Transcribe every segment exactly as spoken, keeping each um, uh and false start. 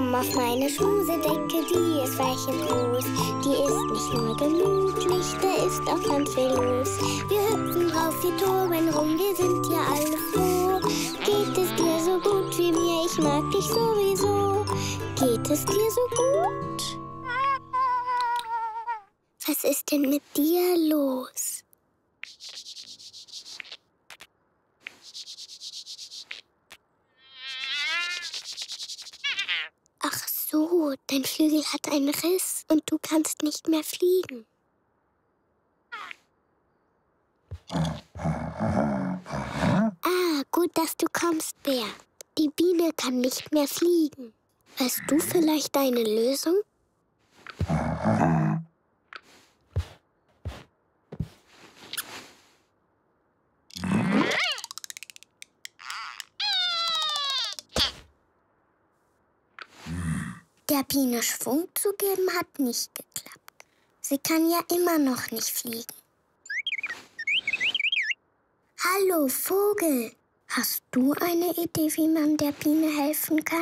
Komm auf meine Schmusedecke, die ist weich und groß. Die ist nicht nur gemütlich, da ist auch ganz viel los. Wir hüpfen drauf, wir toben rum, wir sind ja alle froh. Geht es dir so gut wie mir, ich mag dich sowieso. Geht es dir so gut? Was ist denn mit dir los? Ach so, dein Flügel hat einen Riss und du kannst nicht mehr fliegen. Ah, gut, dass du kommst, Bär. Die Biene kann nicht mehr fliegen. Weißt du vielleicht eine Lösung? Der Biene Schwung zu geben hat nicht geklappt. Sie kann ja immer noch nicht fliegen. Hallo, Vogel. Hast du eine Idee, wie man der Biene helfen kann?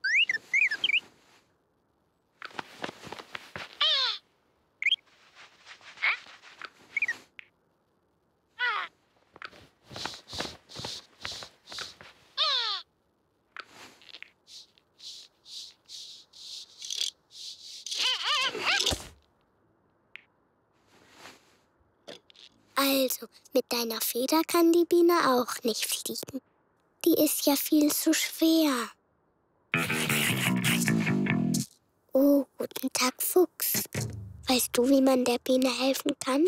Also, mit deiner Feder kann die Biene auch nicht fliegen. Die ist ja viel zu schwer. Oh, guten Tag, Fuchs. Weißt du, wie man der Biene helfen kann?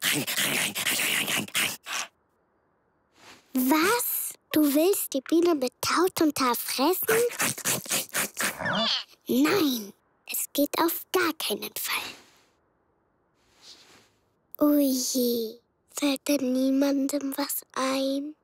Was? Du willst die Biene mit Taut und Haar fressen? Nein, es geht auf gar keinen Fall. Oh je. Fällt denn niemandem was ein?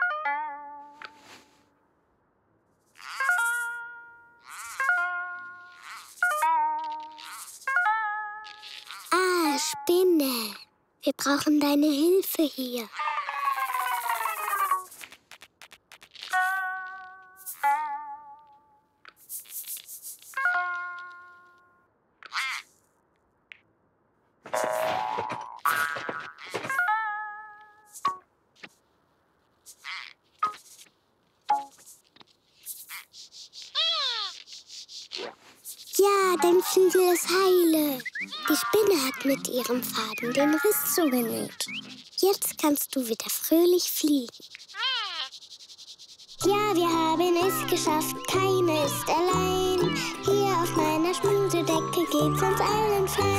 Ah, Spinne. Wir brauchen deine Hilfe hier. Ja, dein Flügel ist heile. Die Spinne hat mit ihrem Faden den Riss zugenäht. Jetzt kannst du wieder fröhlich fliegen. Ja, wir haben es geschafft, keine ist allein. Hier auf meiner Schmusedecke geht's uns allen fein.